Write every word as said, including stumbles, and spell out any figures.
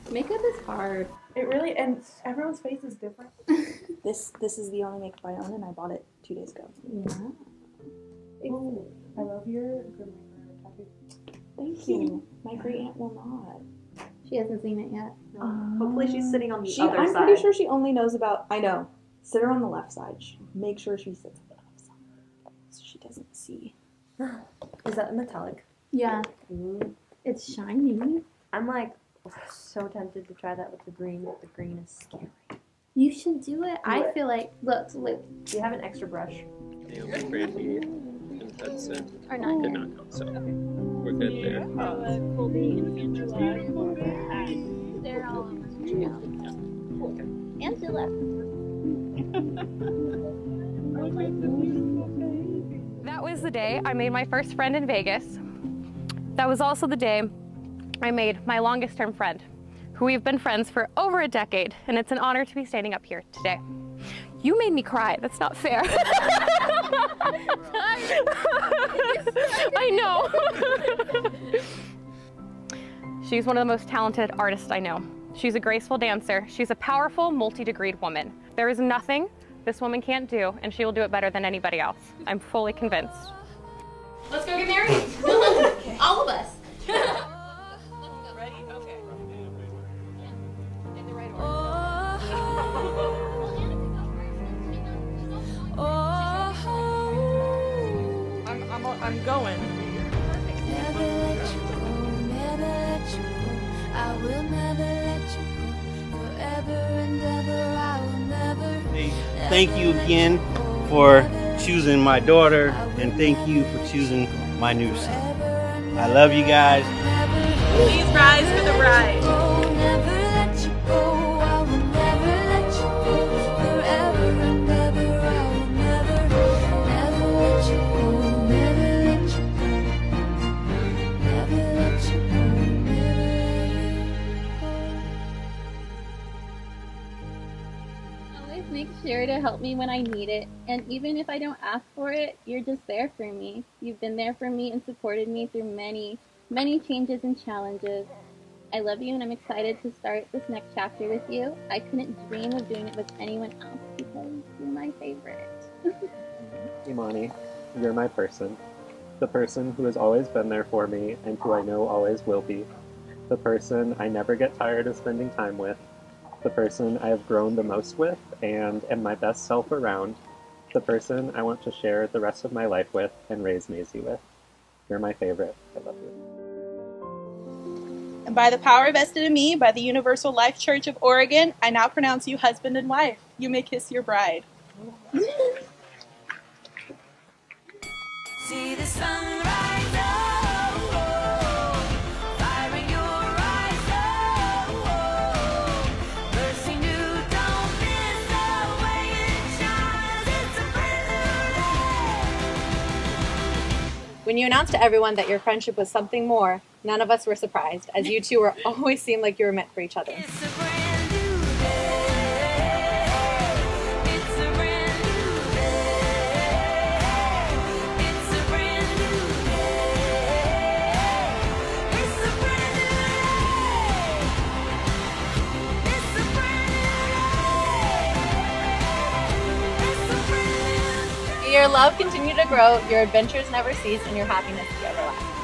Makeup is hard. It really, and everyone's face is different. This this is the only makeup I own, and I bought it two days ago. Yeah. Oh, I love your Grim Reaper tattoo. Thank you. My great aunt will not. She hasn't seen it yet. No. Um, Hopefully she's sitting on the She, other I'm side. pretty sure she only knows about. I know. Sit her on the left side. She- Make sure she sits on the left side so she doesn't see. Is that metallic? Yeah. Mm. It's shiny. I'm like so tempted to try that with the green, but the green is scary. You should do it. Do I it. feel like, look, look. Do you have an extra brush? Naomi, Brandy, and Hudson Or not. did not come, so we're good there. Colby and Angela. They're all over. Angela. That was the day I made my first friend in Vegas. That was also the day I made my longest term friend, who we've been friends for over a decade, and it's an honor to be standing up here today. You made me cry. That's not fair. I know. She's one of the most talented artists I know. She's a graceful dancer. She's a powerful, multi-degreed woman. There is nothing this woman can't do, and she will do it better than anybody else. I'm fully convinced. Let's go get married. All of us. Ready? Okay. In the right order. I'm, I'm, I'm going. Never let you go, never let you go. I will never let you go. Forever and ever, I will never. Hey, thank you again for choosing my daughter, and thank you for choosing my new son. I love you guys. Please rise for the bride. Never let you go, I will never let you go. Forever and ever, I will never, never let you go, never let you go. Never let you go, never let you go. Always make sure to help me when I need it. And even if I don't ask for it, you're just there for me. You've been there for me and supported me through many, many changes and challenges. I love you and I'm excited to start this next chapter with you. I couldn't dream of doing it with anyone else because you're my favorite. Imani, you're my person. The person who has always been there for me and who I know always will be. The person I never get tired of spending time with. The person I have grown the most with and am my best self around. The person I want to share the rest of my life with and raise Maisie with. You're my favorite. I love you. And by the power vested in me by the Universal Life Church of Oregon, I now pronounce you husband and wife. You may kiss your bride. See the sunrise, oh, oh, fire in your eyes, oh, oh, mercy new, don't miss the way it shines, it's a brand new day. When you announced to everyone that your friendship was something more, none of us were surprised, as you two were always seemed like you were meant for each other. It's a brand new day, it's a brand new day, it's a brand new day, it's a brand new day, it's a brand new day, it's a brand new day. May your love continue to grow, your adventures never cease, and your happiness be everlasting.